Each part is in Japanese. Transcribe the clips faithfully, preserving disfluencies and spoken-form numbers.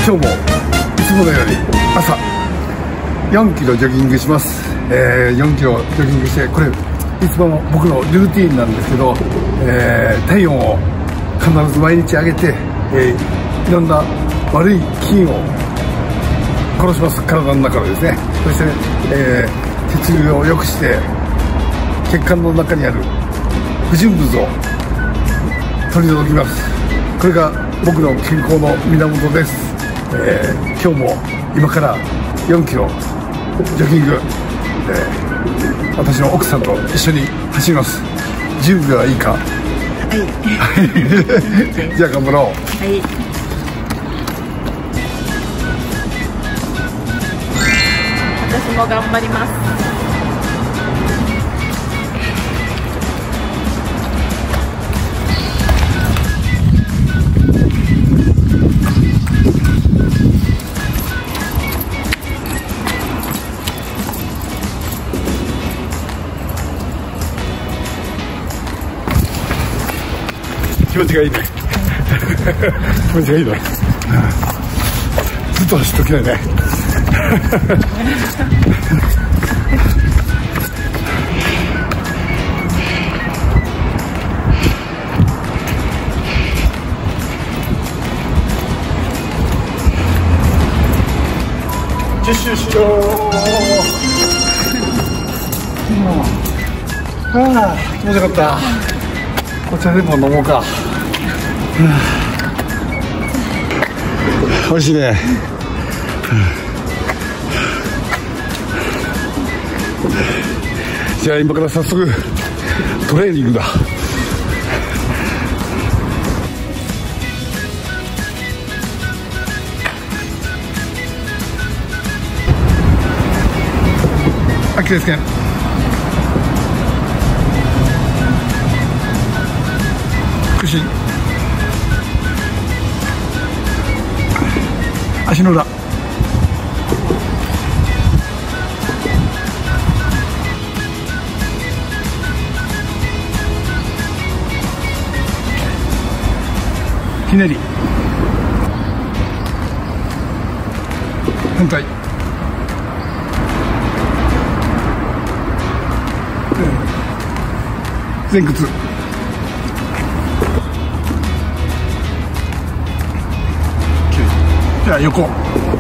今日もいつものように朝よんキロジョギングします。えー、よんキロジョギングして、これいつもの僕のルーティーンなんですけど、えー、体温を必ず毎日上げて、えー、いろんな悪い菌を殺します。体の中からですね。そして、えー、血流を良くして血管の中にある不純物を取り除きます。これが僕の健康の源です。えー、今日も今からよんキロジョギング、えー、私の奥さんと一緒に走ります。準備はいいか？はいじゃあ頑張ろう。はい、 私も頑張ります。 気持ちがいいね気持ちがいいねずっと走っときないね実習しようああ気持ちよかった。お茶でも飲もうか。美味しいね。じゃあ今から早速トレーニングだ。アキレス腱、屈伸、足の裏、ひねり、反対、前屈、じゃあ横、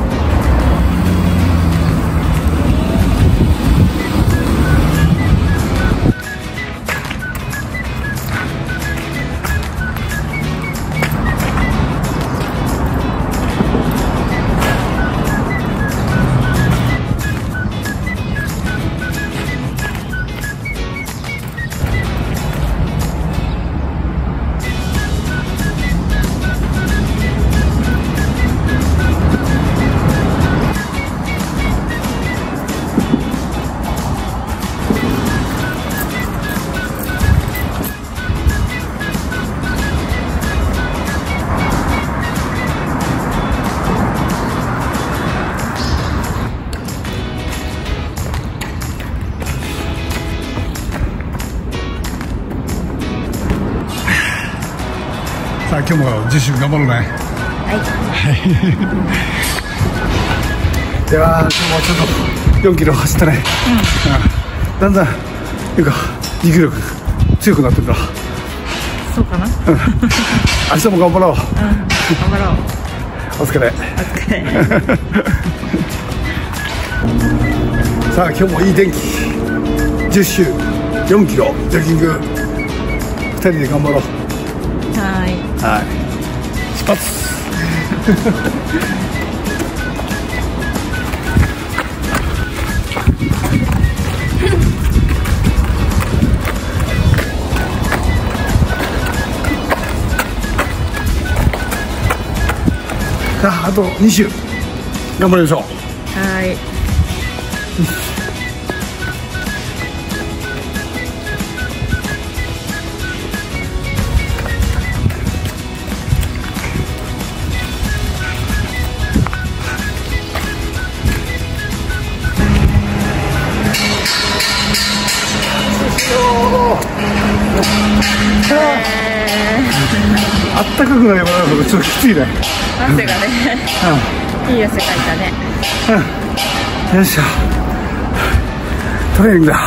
さあ今日も実習頑張ろうね。はいでは今日もちょっとよんキロ走ったね、うん、だんだんなんか持久力強くなってるな。 そうかな、うん、 明日も頑張ろう、うん、頑張ろう。 お疲れお疲れさあ今日もいい天気、じゅっ周よんキロジョギングふたりで頑張ろう。 はいはい、出発さああとに周頑張りましょう。 はい。 よーあったかくなればなるほどちょっときついね。 汗がね、いい汗かいたね。 うん、よいしょ、トレーニングだ。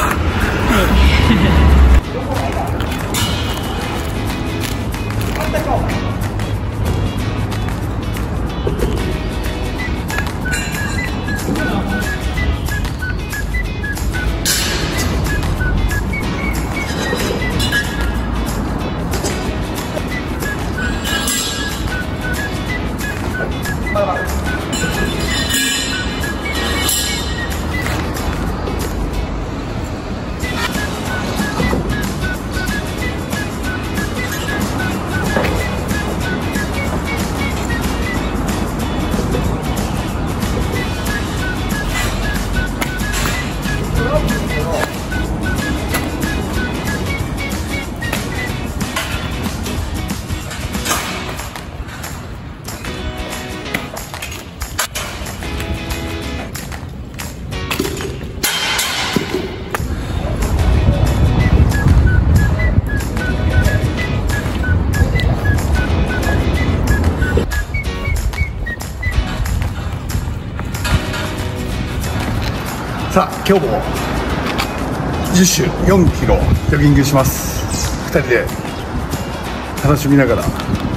さあ今日もじゅっ周よんキロジョギングします。ふたりで楽しみながら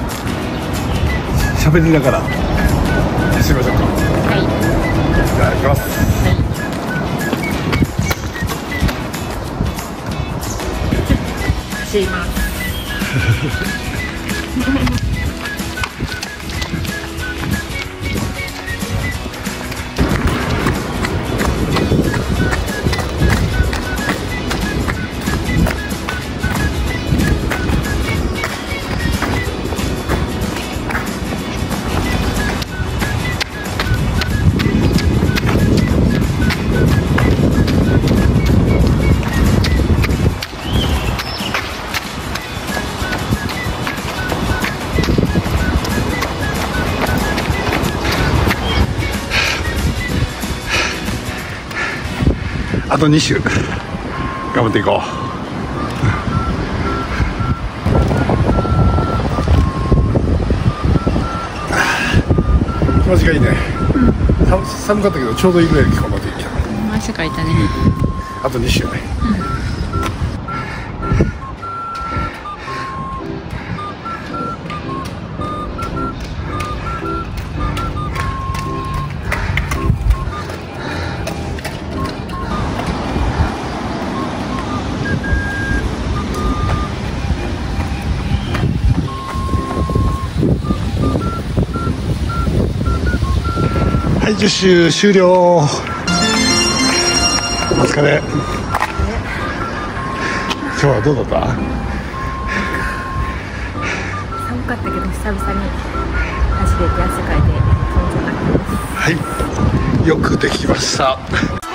喋りながら走りましょうか。 はい、 じゃあ行きます。 走ります。 あとに周頑張っていこう。気持ちがいいね。うん、寒かったけどちょうどいいぐらいの気候の天気だ。 汗かいたね。 うん、あとに周ね。うんはい、じゅっ周終了。お疲れ。今日はどうだった？ 寒かったけど久々に走れて汗かいて気持ちよかったです。 はい、よくできました。